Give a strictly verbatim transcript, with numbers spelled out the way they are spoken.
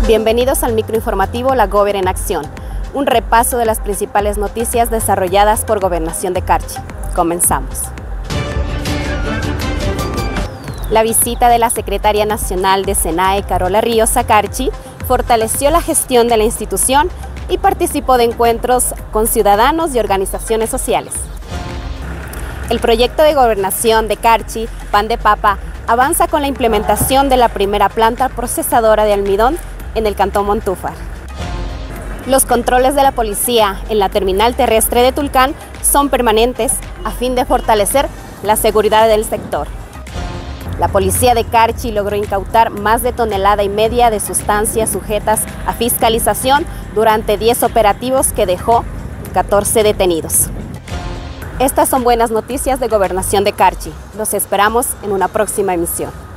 Bienvenidos al microinformativo La Gober en Acción, un repaso de las principales noticias desarrolladas por Gobernación de Carchi. Comenzamos. La visita de la Secretaria Nacional de SENAE, Carola Ríos, a Carchi, fortaleció la gestión de la institución y participó de encuentros con ciudadanos y organizaciones sociales. El proyecto de gobernación de Carchi, Pan de Papa, avanza con la implementación de la primera planta procesadora de almidón en el Cantón Montúfar. Los controles de la policía en la terminal terrestre de Tulcán son permanentes a fin de fortalecer la seguridad del sector. La policía de Carchi logró incautar más de tonelada y media de sustancias sujetas a fiscalización durante diez operativos que dejó catorce detenidos. Estas son buenas noticias de Gobernación de Carchi. Los esperamos en una próxima emisión.